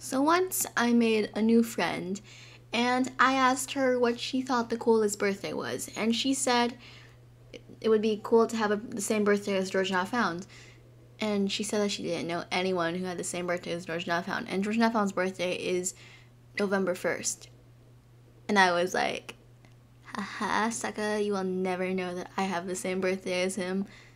So once I made a new friend and I asked her what she thought the coolest birthday was, and she said it would be cool to have the same birthday as George Not Found. And she said that she didn't know anyone who had the same birthday as George Not Found. And George Not Found's birthday is November 1st. And I was like, haha, sucker, you will never know that I have the same birthday as him.